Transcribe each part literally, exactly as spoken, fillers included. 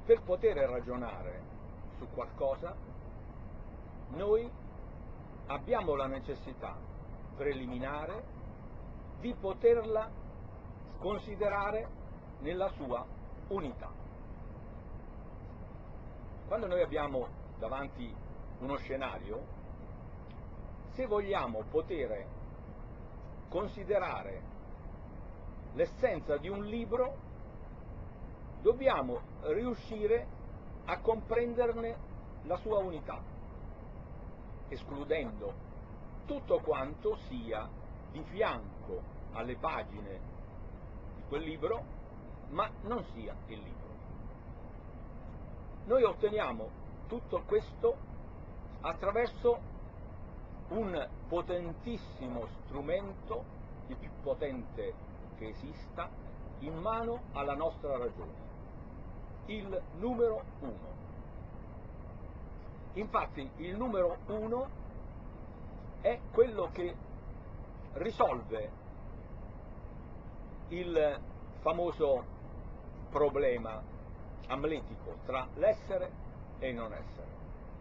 per poter ragionare su qualcosa, noi abbiamo la necessità preliminare di poterla considerare nella sua unità. Quando noi abbiamo davanti uno scenario, se vogliamo poter considerare l'essenza di un libro, dobbiamo riuscire a comprenderne la sua unità, escludendo tutto quanto sia di fianco alle pagine di quel libro, ma non sia il libro. Noi otteniamo tutto questo attraverso un potentissimo strumento, il più potente che esista, in mano alla nostra ragione, il numero uno. Infatti il numero uno è quello che risolve il famoso problema amletico tra l'essere e il non essere.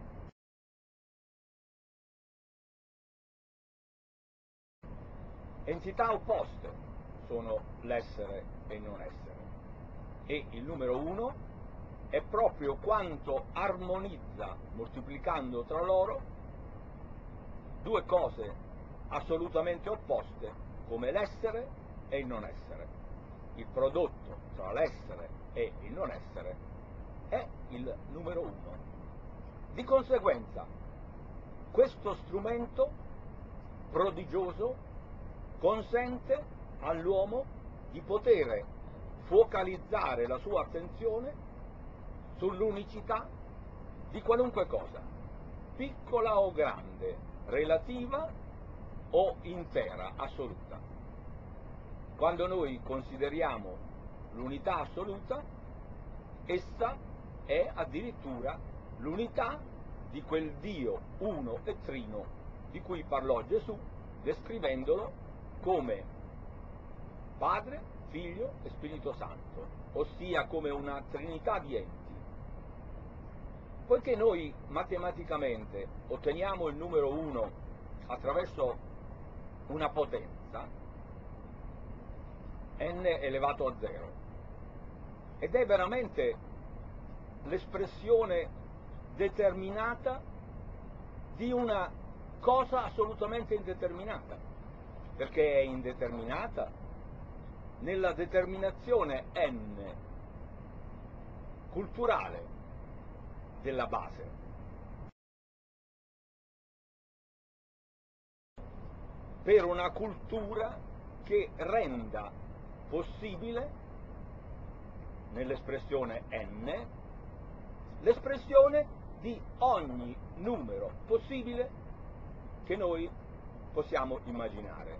Entità opposte sono l'essere e il non essere, e il numero uno è proprio quanto armonizza, moltiplicando tra loro, due cose assolutamente opposte come l'essere e il non essere. Il prodotto tra l'essere e il non essere è il numero uno. Di conseguenza, questo strumento prodigioso consente all'uomo di poter focalizzare la sua attenzione sull'unicità di qualunque cosa, piccola o grande, relativa o intera, assoluta. Quando noi consideriamo l'unità assoluta, essa è addirittura l'unità di quel Dio uno e trino di cui parlò Gesù, descrivendolo come Padre, Figlio e Spirito Santo, ossia come una trinità di enti. Poiché noi matematicamente otteniamo il numero uno attraverso una potenza, n elevato a zero, ed è veramente l'espressione determinata di una cosa assolutamente indeterminata, perché è indeterminata nella determinazione n culturale della base. Per una cultura che renda possibile, nell'espressione n, l'espressione di ogni numero possibile che noi possiamo immaginare.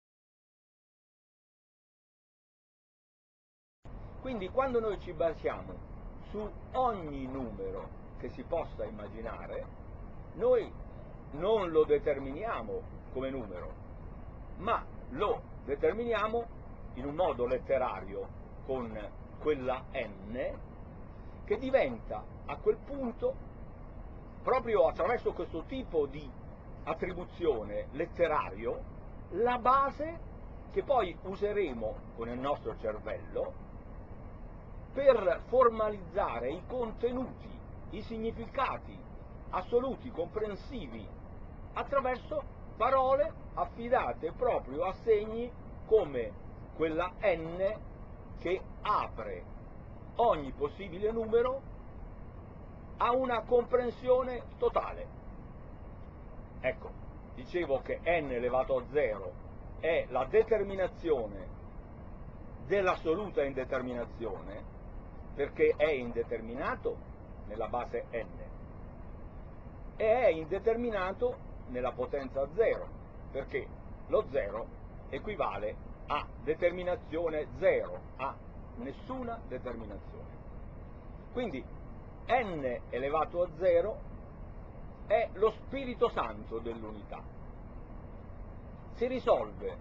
Quindi quando noi ci basiamo su ogni numero che si possa immaginare, noi non lo determiniamo come numero, ma lo determiniamo in un modo letterario con quella n, che diventa a quel punto, proprio attraverso questo tipo di attribuzione letterario, la base che poi useremo con il nostro cervello per formalizzare i contenuti, i significati assoluti, comprensivi, attraverso parole affidate proprio a segni come quella n che apre ogni possibile numero a una comprensione totale. Ecco, dicevo che n elevato a zero è la determinazione dell'assoluta indeterminazione, perché è indeterminato nella base n e è indeterminato nella potenza zero, perché lo zero equivale a determinazione zero, a nessuna determinazione. Quindi n elevato a zero è lo Spirito Santo dell'unità. Si risolve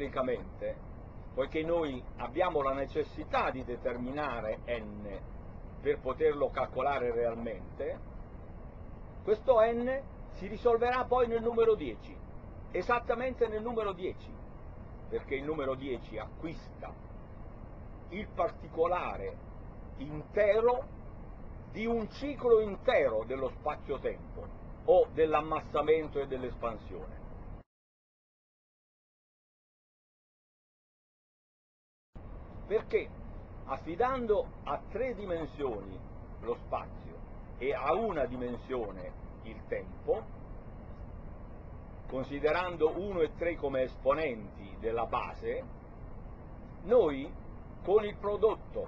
numericamente, poiché noi abbiamo la necessità di determinare n per poterlo calcolare realmente, questo n si risolverà poi nel numero dieci, esattamente nel numero dieci, perché il numero dieci acquista il particolare intero di un ciclo intero dello spazio-tempo o dell'ammassamento e dell'espansione. Perché affidando a tre dimensioni lo spazio e a una dimensione il tempo, considerando uno e tre come esponenti della base, noi con il prodotto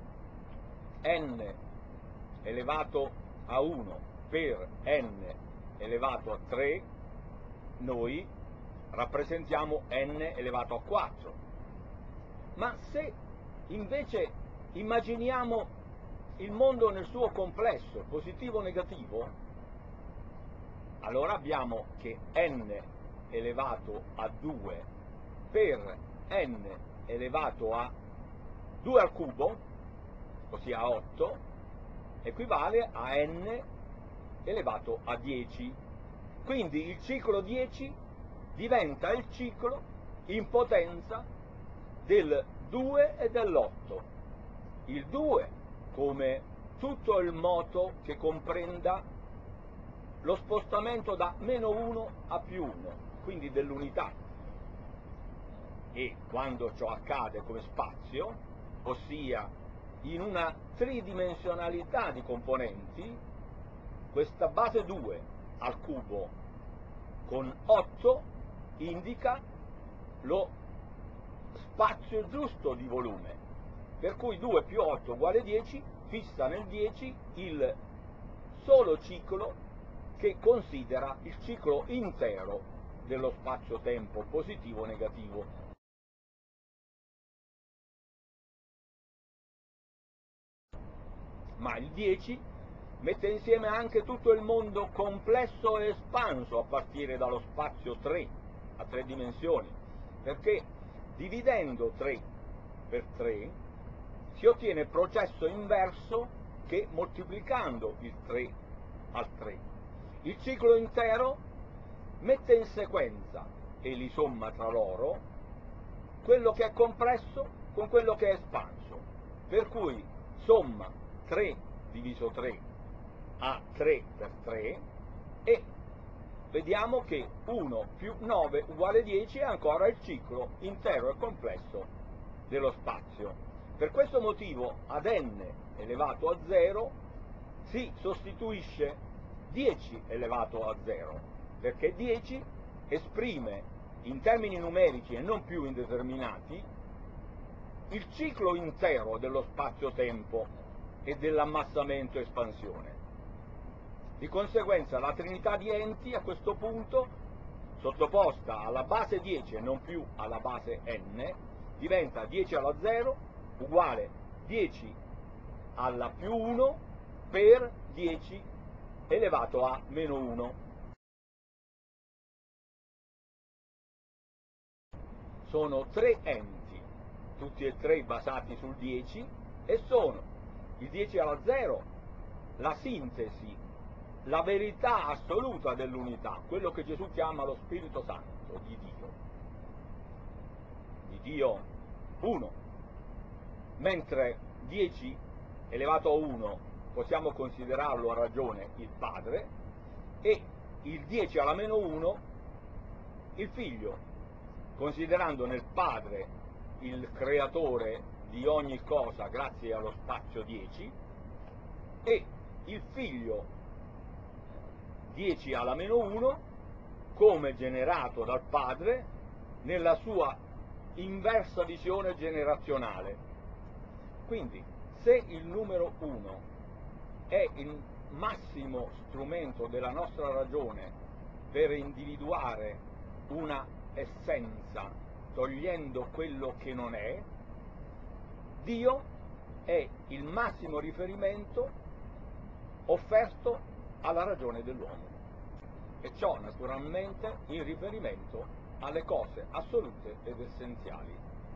n elevato a uno per n elevato a tre, noi rappresentiamo n elevato a quattro. Ma se invece immaginiamo il mondo nel suo complesso, positivo o negativo, allora abbiamo che n elevato a due per n elevato a due al cubo, ossia a otto, equivale a n elevato a dieci. Quindi il ciclo dieci diventa il ciclo in potenza del due e dell'otto. Il due come tutto il moto che comprenda lo spostamento da meno uno a più uno, quindi dell'unità. E quando ciò accade come spazio, ossia in una tridimensionalità di componenti, questa base due al cubo con otto indica lo spazio giusto di volume, per cui due più otto uguale dieci, fissa nel dieci il solo ciclo che considera il ciclo intero dello spazio-tempo positivo o negativo. Ma il dieci mette insieme anche tutto il mondo complesso e espanso a partire dallo spazio tre, a tre dimensioni, perché dividendo tre per tre si ottiene il processo inverso che moltiplicando il tre al tre. Il ciclo intero mette in sequenza e li somma tra loro quello che è compresso con quello che è espanso, per cui somma tre diviso tre a tre per tre e vediamo che uno più nove uguale dieci è ancora il ciclo intero e complesso dello spazio. Per questo motivo ad n elevato a zero si sostituisce dieci elevato a zero, perché dieci esprime in termini numerici e non più indeterminati il ciclo intero dello spazio-tempo e dell'ammassamento e espansione. Di conseguenza la trinità di enti a questo punto, sottoposta alla base dieci e non più alla base n, diventa dieci alla zero uguale dieci alla più uno per dieci elevato a meno uno. Sono tre enti, tutti e tre basati sul dieci, e sono il dieci alla zero, la sintesi, la verità assoluta dell'unità, quello che Gesù chiama lo Spirito Santo di Dio, di Dio uno, mentre dieci elevato a uno possiamo considerarlo a ragione il Padre, e il dieci alla meno uno il Figlio, considerando nel Padre il creatore di ogni cosa grazie allo spazio dieci, e il Figlio dieci alla meno uno come generato dal Padre nella sua inversa visione generazionale. Quindi se il numero uno è il massimo strumento della nostra ragione per individuare una essenza togliendo quello che non è, Dio è il massimo riferimento offerto alla ragione dell'uomo, e ciò naturalmente in riferimento alle cose assolute ed essenziali.